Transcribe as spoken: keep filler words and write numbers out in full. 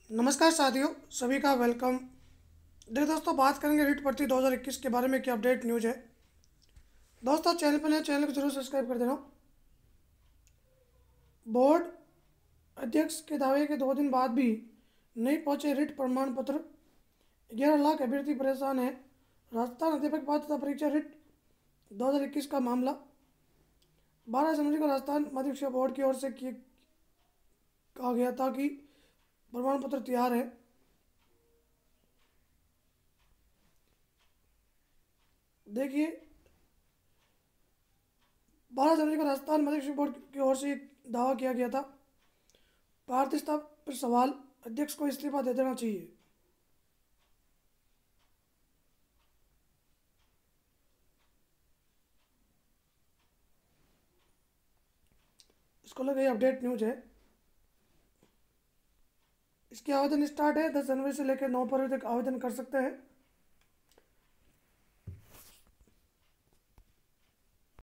नमस्कार साथियों, सभी का वेलकम। देखिए दोस्तों, बात करेंगे रीट भर्ती दो हज़ार इक्कीस के बारे में क्या अपडेट न्यूज़ है। दोस्तों, चैनल पर नए चैनल को जरूर सब्सक्राइब कर देना। बोर्ड अध्यक्ष के दावे के दो दिन बाद भी नहीं पहुंचे रीट प्रमाण पत्र। ग्यारह लाख अभ्यर्थी परेशान है। राजस्थान अध्यापक पात्रता परीक्षा रीट दो हज़ार इक्कीस का मामला बारह जनवरी को राजस्थान माध्यमिक शिक्षा बोर्ड की ओर से किए कहा गया था कि प्रमाण पत्र तैयार है। देखिए, बारह जनवरी को राजस्थान माध्यमिक शिक्षा बोर्ड की ओर से दावा किया गया था। पारदर्शिता पर सवाल, अध्यक्ष को इस्तीफा दे देना चाहिए। इसको लगे ये अपडेट न्यूज है। इसके आवेदन स्टार्ट है, दस जनवरी से लेकर नौ फरवरी तक आवेदन कर सकते हैं।